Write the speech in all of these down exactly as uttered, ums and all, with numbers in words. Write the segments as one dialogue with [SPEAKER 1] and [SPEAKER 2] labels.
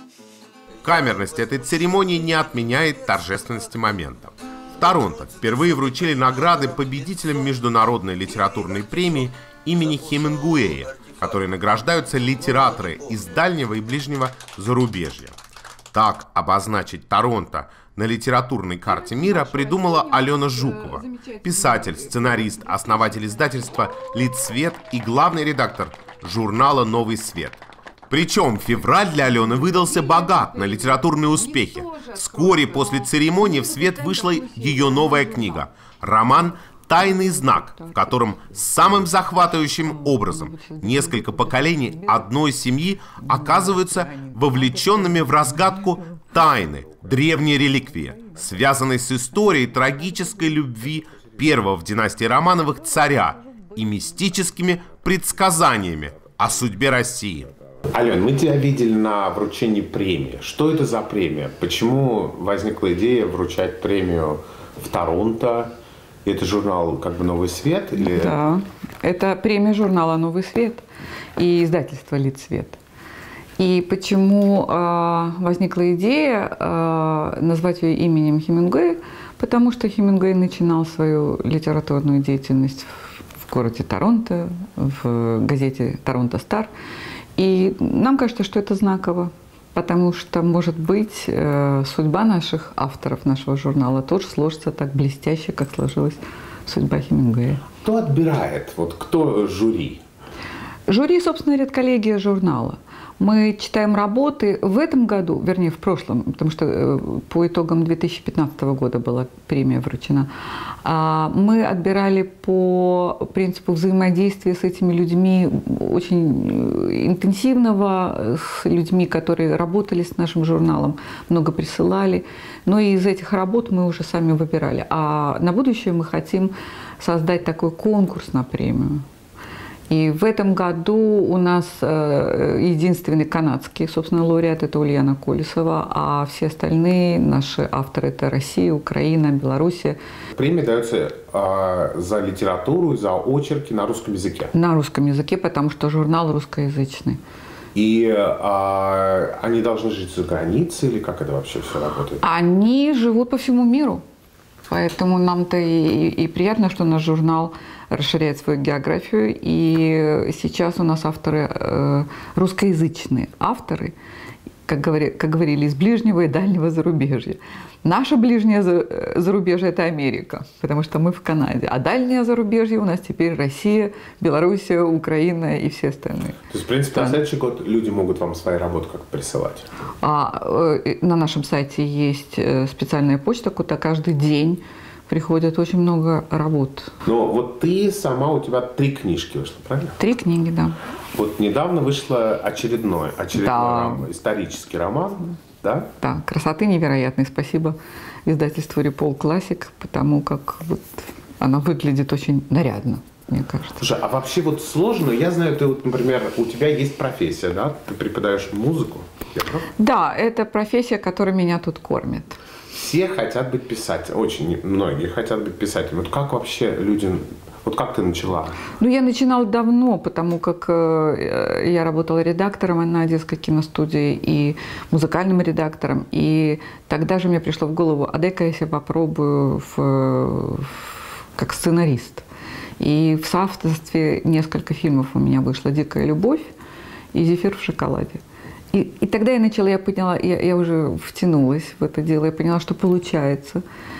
[SPEAKER 1] Камерность этой церемонии не отменяет торжественности момента. В Торонто впервые вручили награды победителям Международной литературной премии имени Хемингуэя, которые награждаются литераторы из дальнего и ближнего зарубежья. Так обозначить Торонто на литературной карте мира придумала Алена Жукова, писатель, сценарист, основатель издательства «Литсвет» и главный редактор журнала «Новый свет». Причем февраль для Алены выдался богат на литературные успехи. Вскоре после церемонии в свет вышла ее новая книга – роман «Тайный знак», в котором самым захватывающим образом несколько поколений одной семьи оказываются вовлеченными в разгадку тайны, древней реликвии, связанной с историей трагической любви первого в династии Романовых царя и мистическими предсказаниями о судьбе России.
[SPEAKER 2] Ален, мы тебя видели на вручении премии. Что это за премия? Почему возникла идея вручать премию в Торонто? Это журнал как бы «Новый свет»? Или...
[SPEAKER 3] Да, это премия журнала «Новый свет» и издательства «Литсвет». И почему э, возникла идея э, назвать ее именем Хемингуэя? Потому что Хемингуэй начинал свою литературную деятельность в, в городе Торонто, в газете «Торонто Стар». И нам кажется, что это знаково, потому что, может быть, э, судьба наших авторов нашего журнала тоже сложится так блестяще, как сложилась судьба Хемингуэя.
[SPEAKER 2] Кто отбирает? Вот кто жюри?
[SPEAKER 3] Жюри, собственно, редколлегия журнала. Мы читаем работы в этом году, вернее, в прошлом, потому что по итогам две тысячи пятнадцатого года была премия вручена. Мы отбирали по принципу взаимодействия с этими людьми очень интенсивного, с людьми, которые работали с нашим журналом, много присылали. Но и из этих работ мы уже сами выбирали. А на будущее мы хотим создать такой конкурс на премию. И в этом году у нас единственный канадский, собственно, лауреат – это Ульяна Колесова, а все остальные наши авторы – это Россия, Украина, Белоруссия.
[SPEAKER 2] Премия дается э, за литературу, за очерки на русском языке?
[SPEAKER 3] На русском языке, потому что журнал русскоязычный.
[SPEAKER 2] И э, они должны жить за границей, или как это вообще все работает?
[SPEAKER 3] Они живут по всему миру. Поэтому нам-то и, и приятно, что наш журнал расширяет свою географию. И сейчас у нас авторы, э, русскоязычные авторы, как, говори, как говорили, из ближнего и дальнего зарубежья. Наше ближнее зарубежье – это Америка, потому что мы в Канаде. А дальнее зарубежье у нас теперь Россия, Белоруссия, Украина и все остальные.
[SPEAKER 2] То есть, в принципе, на следующий год люди могут вам свои работы как присылать?
[SPEAKER 3] А, на нашем сайте есть специальная почта, куда каждый день приходит очень много работ.
[SPEAKER 2] Но вот ты сама, у тебя три книжки вышло, правильно?
[SPEAKER 3] Три книги, да.
[SPEAKER 2] Вот недавно вышло очередной, очередной
[SPEAKER 3] да.
[SPEAKER 2] роман, исторический роман. Да?
[SPEAKER 3] Да, красоты невероятной. Спасибо издательству Репол Классик, потому как вот она выглядит очень нарядно, мне кажется.
[SPEAKER 2] Слушай, а вообще вот сложно, я знаю, ты вот, например, у тебя есть профессия, да? Ты преподаешь музыку. Я прав?
[SPEAKER 3] Да, это профессия, которая меня тут кормит.
[SPEAKER 2] Все хотят быть писателем, очень многие хотят быть писателем. Вот как вообще люди... Вот как ты начала?
[SPEAKER 3] Ну, я начинала давно, потому как э, я работала редактором на Одесской киностудии и музыкальным редактором. И тогда же мне пришло в голову, а дай-ка я себя попробую в, в, как сценарист. И в соавторстве несколько фильмов у меня вышло «Дикая любовь» и «Зефир в шоколаде». И, и тогда я начала, я поняла, я, я уже втянулась в это дело, я поняла, что получается.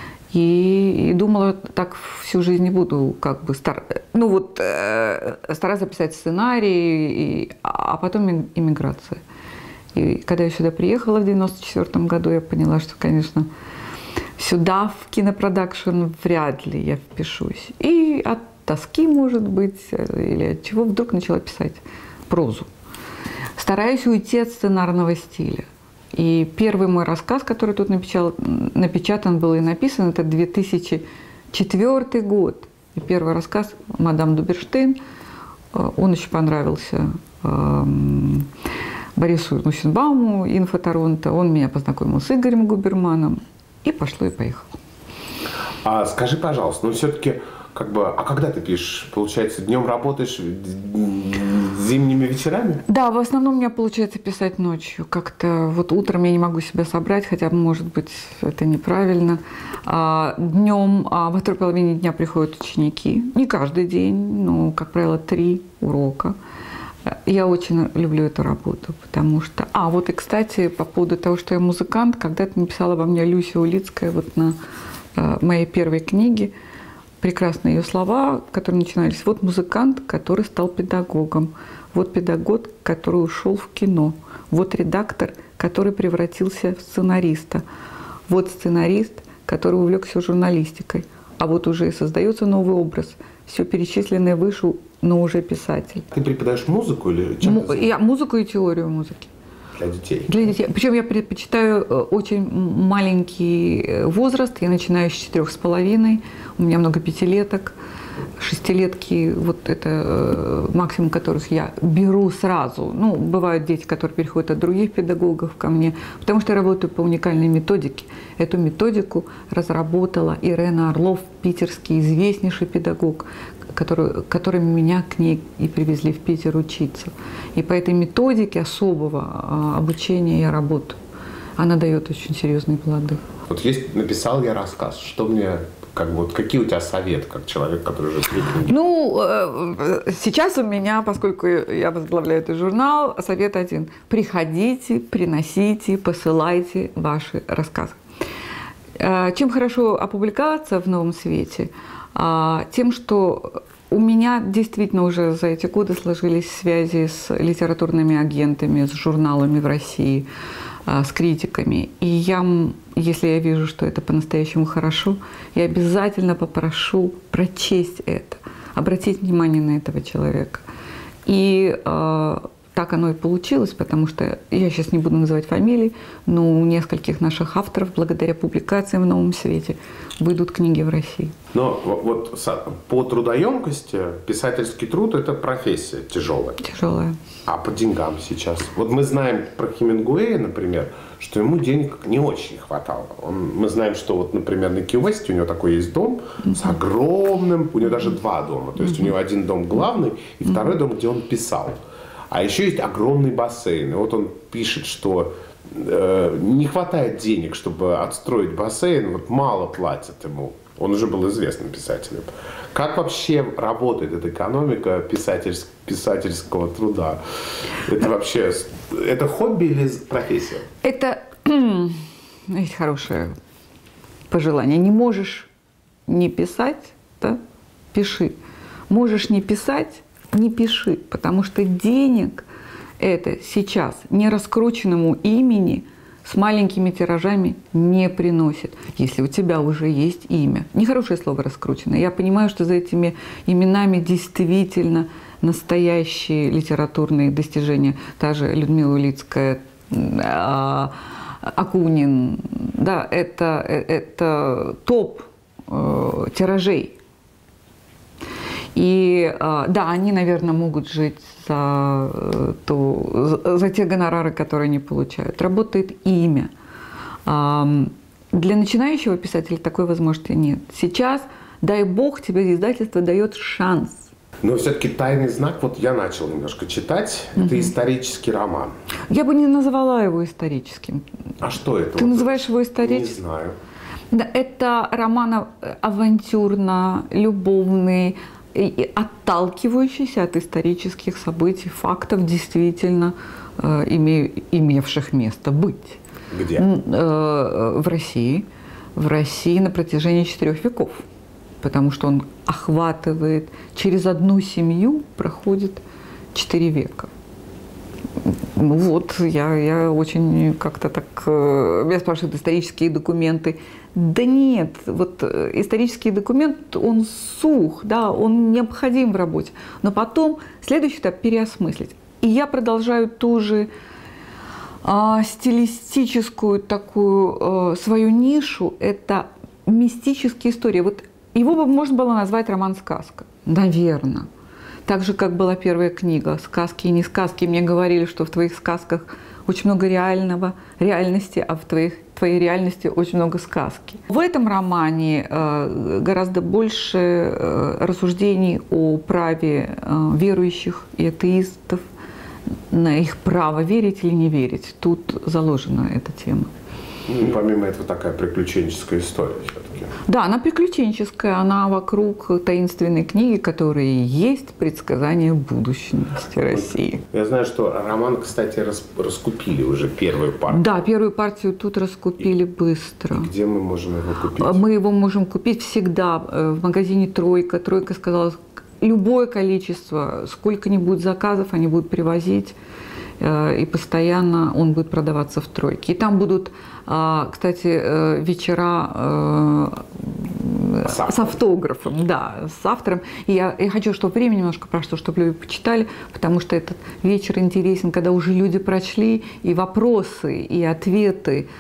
[SPEAKER 3] И, и думала, так всю жизнь не буду, как бы, стар... ну вот, э, стараться писать сценарий, и... а потом эмиграция. И когда я сюда приехала в девяносто четвёртом году, я поняла, что, конечно, сюда, в кинопродакшн, вряд ли я впишусь. И от тоски, может быть, или от чего вдруг начала писать прозу. Стараюсь уйти от сценарного стиля. И первый мой рассказ, который тут напечатан, напечатан был и написан, это две тысячи четвёртый год. И первый рассказ «Мадам Дуберштейн», он очень понравился эм, Борису Нусенбауму, Инфо Торонто. Он меня познакомил с Игорем Губерманом. И пошло, и поехало.
[SPEAKER 2] А скажи, пожалуйста, ну все-таки, как бы, а когда ты пишешь? Получается, днем работаешь, Зимними вечерами?
[SPEAKER 3] Да, в основном у меня получается писать ночью. Как-то вот утром я не могу себя собрать, хотя, может быть, это неправильно. А, днем, а во второй половине дня приходят ученики. Не каждый день, но, как правило, три урока. Я очень люблю эту работу, потому что... А, вот и, кстати, по поводу того, что я музыкант, когда-то написала обо мне Люся Улицкая вот на э, моей первой книге. Прекрасные ее слова, которые начинались. Вот музыкант, который стал педагогом. Вот педагог, который ушел в кино. Вот редактор, который превратился в сценариста. Вот сценарист, который увлекся журналистикой. А вот уже и создается новый образ. Все перечисленное выше, но уже писатель.
[SPEAKER 2] Ты преподаешь музыку или чем
[SPEAKER 3] М- я музыку и теорию музыки.
[SPEAKER 2] Для детей?
[SPEAKER 3] Для детей. Причем я предпочитаю очень маленький возраст. Я начинаю с четырех с половиной. У меня много пятилеток, шестилетки. Вот это максимум, которых я беру сразу. Ну, бывают дети, которые переходят от других педагогов ко мне, потому что я работаю по уникальной методике. Эту методику разработала Ирена Орлов, питерский известнейший педагог, который, который меня к ней и привезли в Питер учиться. И по этой методике особого обучения я работаю. Она дает очень серьезные плоды.
[SPEAKER 2] Вот есть, написал я рассказ, что мне, как бы, вот какие у тебя советы, как человек, который уже три книги?
[SPEAKER 3] Ну, сейчас у меня, поскольку я возглавляю этот журнал, совет один. Приходите, приносите, посылайте ваши рассказы. Чем хорошо опубликоваться в «Новом свете», тем, что у меня действительно уже за эти годы сложились связи с литературными агентами, с журналами в России, с критиками. И я, если я вижу, что это по-настоящему хорошо, я обязательно попрошу прочесть это, обратить внимание на этого человека. И э, так оно и получилось, потому что я сейчас не буду называть фамилии, но у нескольких наших авторов, благодаря публикациям в «Новом свете», выйдут книги в России.
[SPEAKER 2] Но вот по трудоемкости писательский труд – это профессия тяжелая.
[SPEAKER 3] Тяжелая.
[SPEAKER 2] А по деньгам сейчас? Вот мы знаем про Хемингуэя, например, что ему денег не очень хватало. Он, мы знаем, что вот, например, на Ки-Уэсте у него такой есть дом mm-hmm. с огромным, у него даже два дома. То есть mm-hmm. у него один дом главный и mm-hmm. второй дом, где он писал. А еще есть огромный бассейн. И вот он пишет, что э, не хватает денег, чтобы отстроить бассейн, вот мало платят ему. Он уже был известным писателем. Как вообще работает эта экономика писательск, писательского труда? Это вообще это хобби или профессия?
[SPEAKER 3] Это есть хорошее пожелание. Не можешь не писать, да? Пиши. Можешь не писать, не пиши, потому что денег это сейчас нераскрученному имени с маленькими тиражами не приносит, если у тебя уже есть имя. Нехорошее слово раскрученное. Я понимаю, что за этими именами действительно настоящие литературные достижения. Та же Людмила Улицкая, Акунин. Да, это, это топ э, тиражей. И да, они, наверное, могут жить за, то, за те гонорары, которые они получают. Работает имя. Для начинающего писателя такой возможности нет. Сейчас, дай бог, тебе издательство дает шанс.
[SPEAKER 2] Но все-таки «Тайный знак», вот я начал немножко читать, угу. Это исторический роман.
[SPEAKER 3] Я бы не назвала его историческим.
[SPEAKER 2] А что это?
[SPEAKER 3] Ты
[SPEAKER 2] вот
[SPEAKER 3] называешь его историческим?
[SPEAKER 2] Не знаю.
[SPEAKER 3] Да, это роман авантюрно-любовный, и отталкивающийся от исторических событий, фактов, действительно э, име, имевших место быть.
[SPEAKER 2] Где?
[SPEAKER 3] Э, в России. В России на протяжении четырех веков. Потому что он охватывает, через одну семью проходит четыре века. Ну вот, я, я очень как-то так... Меня спрашивают исторические документы. Да нет, вот исторический документ, он сух, да, он необходим в работе. Но потом следующий этап – переосмыслить. И я продолжаю ту же а, стилистическую такую а, свою нишу. Это мистические истории. Вот его бы можно было назвать роман-сказка. Наверное. Так же, как была первая книга «Сказки и не сказки». Мне говорили, что в твоих сказках очень много реального, реальности, а в твоих, твоей реальности очень много сказки. В этом романе э, гораздо больше э, рассуждений о праве э, верующих и атеистов, на их право верить или не верить. Тут заложена эта тема.
[SPEAKER 2] Ну, помимо этого такая приключенческая история все-таки.
[SPEAKER 3] Да, она приключенческая, она вокруг таинственной книги, которая есть предсказание будущности России.
[SPEAKER 2] Я знаю, что роман, кстати, рас, раскупили уже первую партию.
[SPEAKER 3] Да, первую партию тут раскупили и, быстро.
[SPEAKER 2] И где мы можем его купить?
[SPEAKER 3] Мы его можем купить всегда в магазине «Тройка». «Тройка» сказала, любое количество, сколько-нибудь заказов они будут привозить. И постоянно он будет продаваться в «Тройке». И там будут, кстати, вечера с, с автографом, да, с автором. И я, я хочу, чтобы время немножко прошло, чтобы люди почитали, потому что этот вечер интересен, когда уже люди прочли и вопросы, и ответы.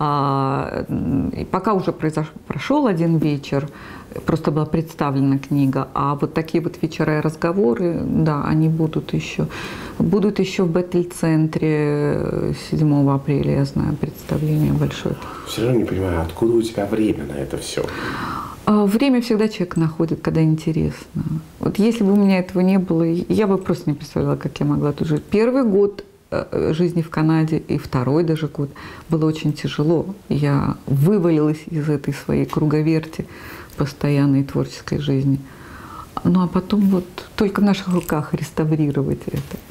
[SPEAKER 3] И пока уже произош... прошел один вечер, просто была представлена книга, а вот такие вот вечера и разговоры, да, они будут еще. Будут еще в Бэттл-центре седьмого апреля, я знаю, представление большое.
[SPEAKER 2] Все равно не понимаю, откуда у тебя время на это все?
[SPEAKER 3] Время всегда человек находит, когда интересно. Вот если бы у меня этого не было, я бы просто не представляла, как я могла тут жить. Первый год жизни в Канаде и второй даже год было очень тяжело. Я вывалилась из этой своей круговерти постоянной творческой жизни. Ну а потом вот только в наших руках реставрировать это.